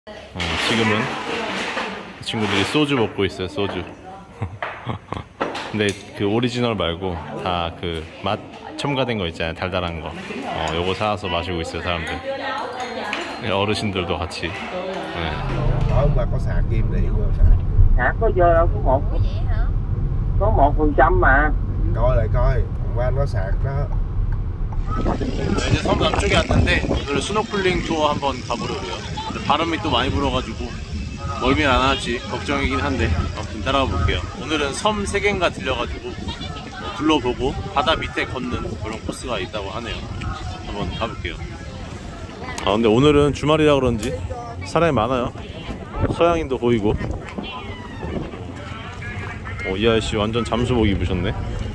지금은 친구들이 소주 먹고 있어요. 소주. 근데 그 오리지널 말고 다 그 맛 첨가된 거 있잖아요. 달달한 거. 요거 사와서 마시고 있어요, 사람들. 어르신들도 같이. 네. Ông bà có sạc kim điện vô sạc. Sạc có vô đâu, có 1% mà. Coi lại coi, hôm qua nó sạc đó. 이제 섬 남쪽에 왔는데 오늘 스노클링 투어 한번 가보려고요. 바람이 또 많이 불어가지고 멀긴 안 할지 걱정이긴 한데 아무튼 따라가 볼게요. 오늘은 섬 3개인가 들려가지고 둘러보고 바다 밑에 걷는 그런 코스가 있다고 하네요. 한번 가볼게요. 근데 오늘은 주말이라 그런지 사람이 많아요. 서양인도 보이고. 이 아저씨 완전 잠수복 입으셨네.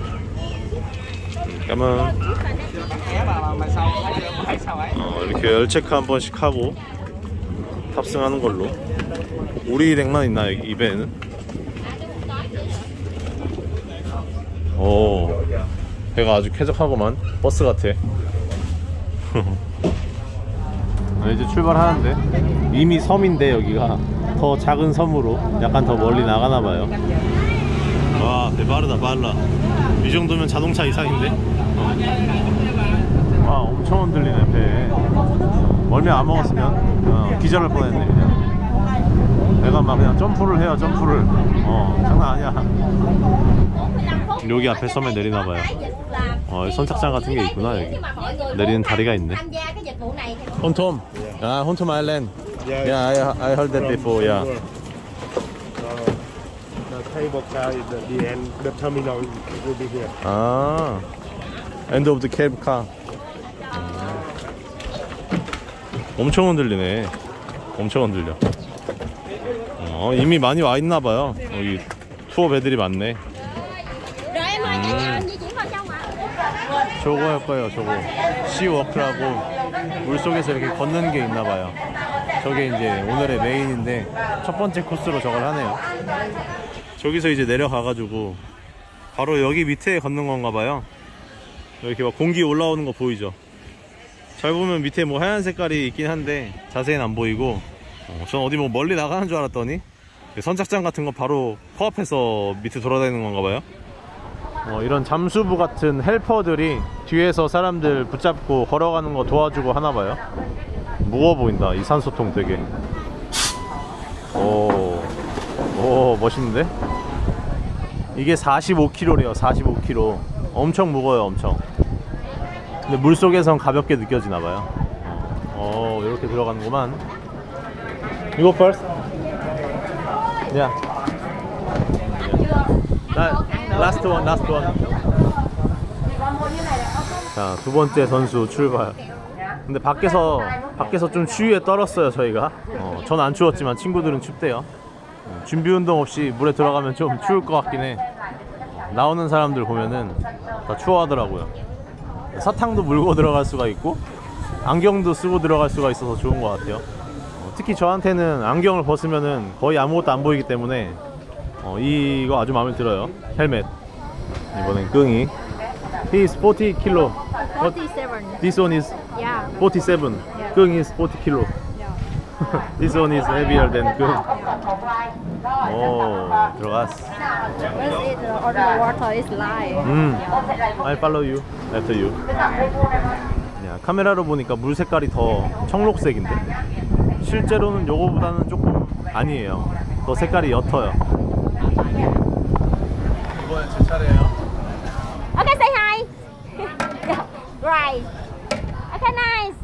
까만. 이렇게 열체크 한 번씩 하고 탑승하는 걸로. 우리랭만 있나 이 배에는? 배가 아주 쾌적하고만. 버스 같아. 이제 출발하는데 이미 섬인데 여기가 더 작은 섬으로 약간 더 멀리 나가나봐요. 와, 배 빠르다. 빨라. 이 정도면 자동차 이상인데? 와, 엄청 흔들리네 배. 멀미 안 먹었으면 기절할 뻔했네. 그냥 배가 막 그냥 점프를 해요. 점프를. 장난 아니야. 여기 앞에 섬에 내리나봐요. 선착장 같은 게 있구나. 여기 내리는 다리가 있네. 혼톰. 혼톰 아일랜드. Yeah, I heard that before. Yeah. The cable car is at the end. The terminal will be here. End of the cable car. 엄청 흔들리네. 엄청 흔들려. 이미 많이 와 있나봐요. 여기 투어 배들이 많네. 저거 할 거예요. 저거 시워크라고 물속에서 이렇게 걷는 게 있나봐요. 저게 이제 오늘의 메인인데 첫 번째 코스로 저걸 하네요. 저기서 이제 내려가가지고 바로 여기 밑에 걷는 건가 봐요. 이렇게 막 공기 올라오는 거 보이죠? 잘 보면 밑에 뭐 하얀 색깔이 있긴 한데 자세히는 안 보이고, 전 어디 뭐 멀리 나가는 줄 알았더니 선착장 같은 거 바로 코앞에서 밑에 돌아다니는 건가 봐요. 이런 잠수부 같은 헬퍼들이 뒤에서 사람들 붙잡고 걸어가는 거 도와주고 하나 봐요. 무거워 보인다. 이 산소통 되게. 오, 멋있는데? 이게 45kg래요. 45kg. 엄청 무거워요. 엄청. 근데 물속에선 가볍게 느껴지나봐요. 이렇게 들어가는구만. You go first. Yeah. Last one. 자, 두 번째 선수 출발. 근데 밖에서 좀 추위에 떨었어요. 저희가. 전 안 추웠지만 친구들은 춥대요. 준비 운동 없이 물에 들어가면 좀 추울 것 같긴 해. 나오는 사람들 보면은 다 추워하더라고요. 사탕도 물고 들어갈 수가 있고 안경도 쓰고 들어갈 수가 있어서 좋은 것 같아요. 특히 저한테는 안경을 벗으면은 거의 아무것도 안 보이기 때문에 이거 아주 마음에 들어요. 헬멧. 이번엔 끙이. He is 40 kg. 47. This one is Yeah. 47. Yeah. 끙 is 40 kg. This one is heavier than 끙. 들어갔어. Because it on the water is live. I follow you. After you. 야, 카메라로 보니까 물 색깔이 더 청록색인데 실제로는 요거보다는 조금 아니에요. 더 색깔이 옅어요. 이번엔 제 차례예요. Okay, say hi. Right. Okay, nice.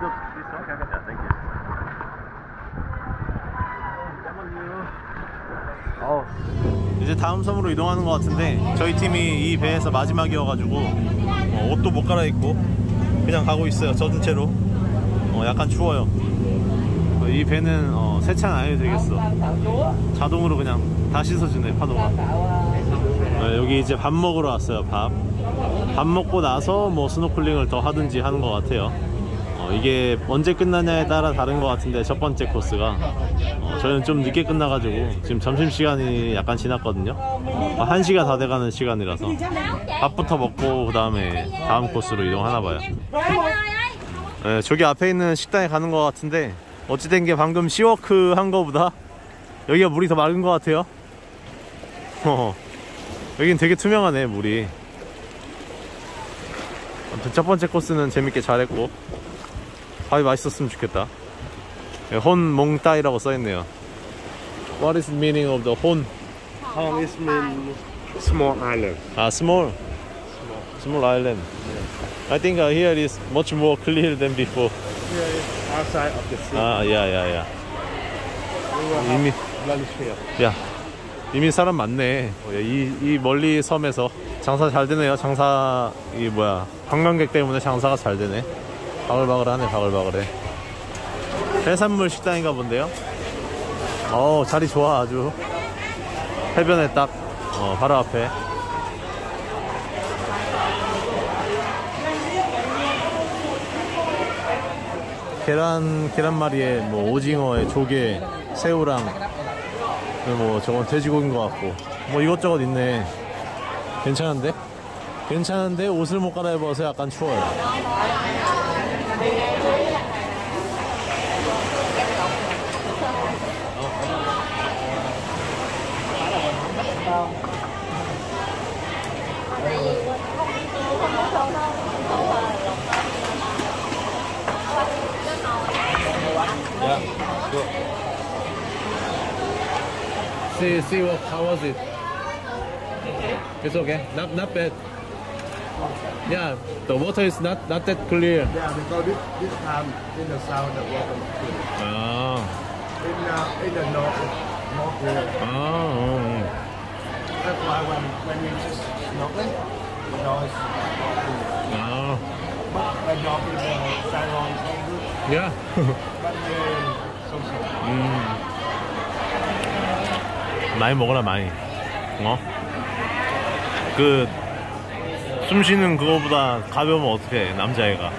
이제 다음 섬으로 이동하는 것 같은데 저희 팀이 이 배에서 마지막이어가지고 옷도 못 갈아입고 그냥 가고 있어요. 젖은 채로. 약간 추워요. 이 배는 세차는 안 해도 되겠어. 자동으로 그냥 다 씻어주네, 파도가. 여기 이제 밥 먹으러 왔어요. 밥 먹고 나서 뭐 스노클링을 더 하든지 하는 것 같아요. 이게 언제 끝나냐에 따라 다른 것 같은데 첫 번째 코스가 저희는 좀 늦게 끝나가지고 지금 점심시간이 약간 지났거든요. 1시가 다 돼가는 시간이라서 밥부터 먹고 그 다음에 다음 코스로 이동하나봐요. 네, 저기 앞에 있는 식당에 가는 것 같은데 어찌된 게 방금 시워크 한 거보다 여기가 물이 더 맑은 것 같아요. 여긴 되게 투명하네, 물이. 아무튼 첫 번째 코스는 재밌게 잘했고 밥이 맛있었으면 좋겠다. 혼 몽따이라고 써있네요. What is the meaning of the 혼? Hong is mean small island. Small island. I think here is much more clear than before. Here is outside of the sea. Yeah. 이미 야, 이미 사람 많네. 이 멀리 섬에서 장사 잘 되네요. 장사 관광객 때문에 장사가 잘 되네. 바글바글하네, 바글바글해. 해산물 식당인가 본데요. 자리 좋아. 아주 해변에 딱 바로 앞에. 계란말이에 뭐 오징어에 조개, 새우랑 뭐 저건 돼지고기인 것 같고 뭐 이것저것 있네. 괜찮은데 옷을 못 갈아입어서 약간 추워요. See what, how was it? It's okay. Not bad. Yeah, the water is not that clear. Yeah, because this time in the south the water is clear. In the north it's more clear. That's why when we just snorkeling, the noise is not clear. But when you're in the Saigon, it's very good. Yeah. But here so so. 많이 먹어라, 많이. 숨 쉬는 그거보다 가벼우면 어떡해, 남자애가.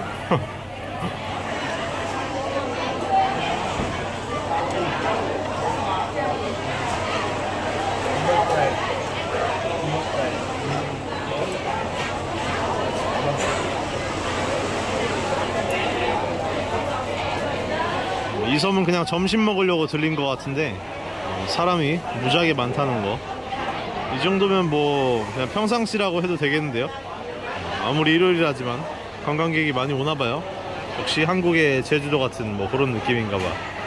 이 섬은 그냥 점심 먹으려고 들린 것 같은데 사람이 무지하게 많다는 거. 이 정도면 뭐 그냥 평상시라고 해도 되겠는데요. 아무리 일요일이라지만 관광객이 많이 오나봐요. 역시 한국의 제주도 같은 뭐 그런 느낌인가봐.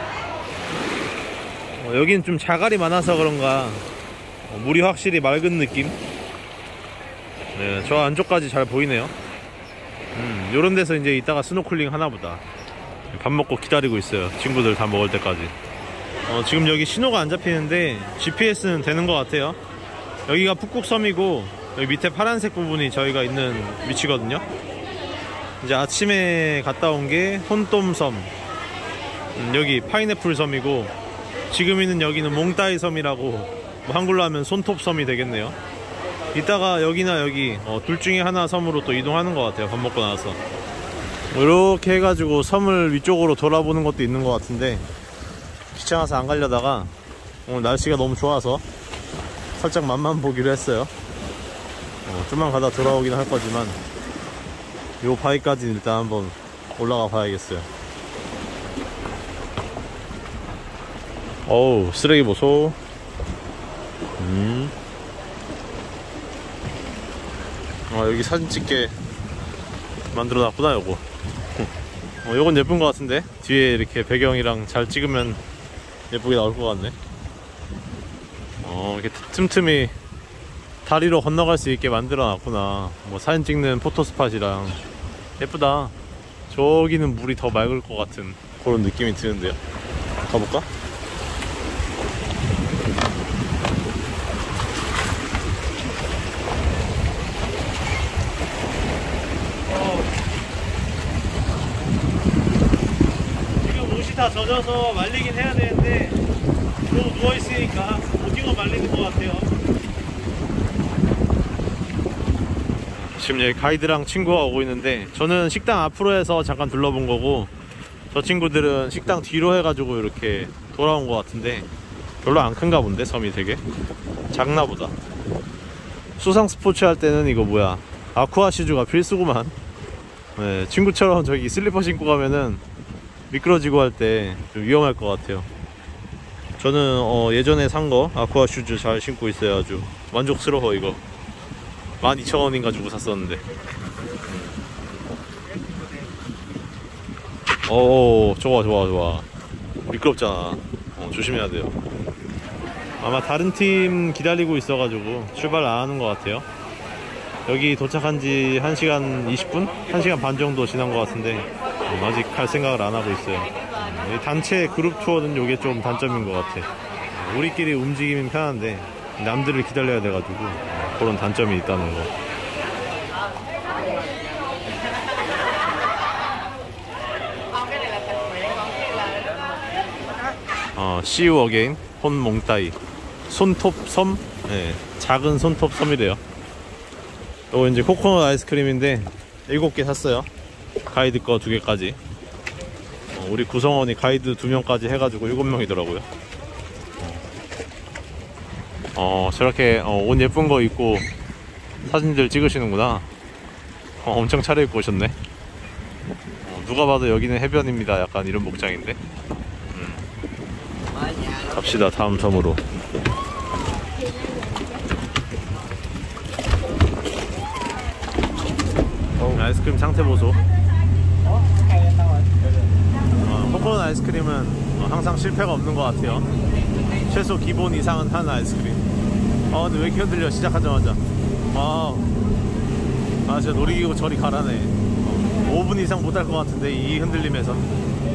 여긴 좀 자갈이 많아서 그런가 물이 확실히 맑은 느낌. 네, 저 안쪽까지 잘 보이네요. 요런 데서 이제 이따가 스노클링 하나보다. 밥 먹고 기다리고 있어요. 친구들 다 먹을 때까지. 지금 여기 신호가 안 잡히는데 GPS는 되는 것 같아요. 여기가 푹꾹섬이고 여기 밑에 파란색 부분이 저희가 있는 위치거든요. 이제 아침에 갔다 온 게 혼똠섬, 여기 파인애플 섬이고 지금 있는 여기는 몽따이 섬이라고 뭐 한글로 하면 손톱섬이 되겠네요. 이따가 여기나 여기 둘 중에 하나 섬으로 또 이동하는 것 같아요. 밥 먹고 나서 이렇게 해가지고 섬을 위쪽으로 돌아보는 것도 있는 것 같은데 귀찮아서 안 가려다가 오늘 날씨가 너무 좋아서 살짝 맛만 보기로 했어요. 좀만 가다 돌아오긴 할 거지만 요 바위까지 일단 한번 올라가 봐야겠어요. 어우, 쓰레기 보소. 여기 사진 찍게 만들어 놨구나. 요거 요건 예쁜 것 같은데 뒤에 이렇게 배경이랑 잘 찍으면 예쁘게 나올 것 같네. 이렇게 틈틈이 다리로 건너갈 수 있게 만들어 놨구나. 뭐 사진 찍는 포토스팟이랑 예쁘다. 저기는 물이 더 맑을 것 같은 그런 느낌이 드는데요. 가볼까? 지금 옷이 다 젖어서 말리긴 해야 되는데 너무 누워있으니까 오징어 말리는 것 같아요. 지금 여기 가이드랑 친구가 오고 있는데 저는 식당 앞으로 해서 잠깐 둘러본 거고 저 친구들은 식당 뒤로 해가지고 이렇게 돌아온 것 같은데 별로 안 큰가 본데 섬이 되게 작나 보다. 수상 스포츠 할 때는 이거 뭐야 아쿠아 슈즈가 필수구만. 네, 친구처럼 저기 슬리퍼 신고 가면은 미끄러지고 할 때 좀 위험할 것 같아요. 저는 예전에 산 거 아쿠아 슈즈 잘 신고 있어요. 아주 만족스러워. 이거 12,000원인가 주고 샀었는데. 좋아. 미끄럽잖아. 조심해야 돼요. 아마 다른 팀 기다리고 있어가지고 출발 안 하는 것 같아요. 여기 도착한 지 1시간 20분? 1시간 반 정도 지난 것 같은데 아직 갈 생각을 안 하고 있어요. 단체 그룹 투어는 이게 좀 단점인 것 같아. 우리끼리 움직이면 편한데 남들을 기다려야 돼가지고 그런 단점이 있다는 거. See you again 혼몽따이 손톱섬. 네, 작은 손톱섬이래요. 이거 이제 코코넛 아이스크림인데 7개 샀어요. 가이드 거 2개까지. 우리 구성원이 가이드 2명까지 해가지고 7명이더라고요. 저렇게 옷 예쁜 거 입고 사진들 찍으시는구나. 엄청 차려입고 오셨네. 누가 봐도 여기는 해변입니다. 약간 이런 목장인데. 갑시다. 다음 섬으로. 아이스크림 상태 보소. 코코넛 아이스크림은 항상 실패가 없는 것 같아요. 최소 기본 이상은 하는 아이스크림. 근데 왜 이렇게 흔들려? 시작하자마자. 진짜 놀이기구 저리 가라네. 5분 이상 못 할 것 같은데 이 흔들림에서.